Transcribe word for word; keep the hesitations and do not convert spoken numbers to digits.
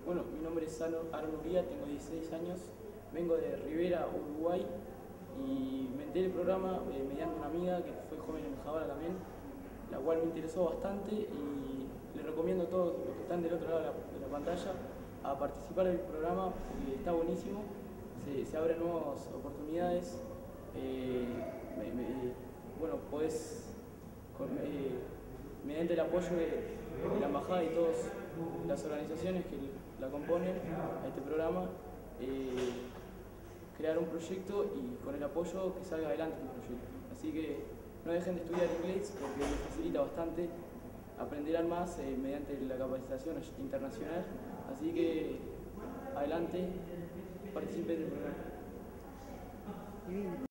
Bueno, mi nombre es Aaron Uría, tengo dieciséis años, vengo de Rivera, Uruguay, y me enteré del programa eh, mediante una amiga que fue joven embajadora también, la cual me interesó bastante y le recomiendo a todos los que están del otro lado de la, de la pantalla a participar del programa porque está buenísimo, se, se abren nuevas oportunidades, eh, me, me, bueno, podés, con, eh, mediante el apoyo de, de la embajada y todas las organizaciones que la componen a este programa, eh, crear un proyecto y con el apoyo que salga adelante el proyecto. Así que no dejen de estudiar inglés porque les facilita bastante, aprenderán más eh, mediante la capacitación internacional. Así que adelante, participen del programa.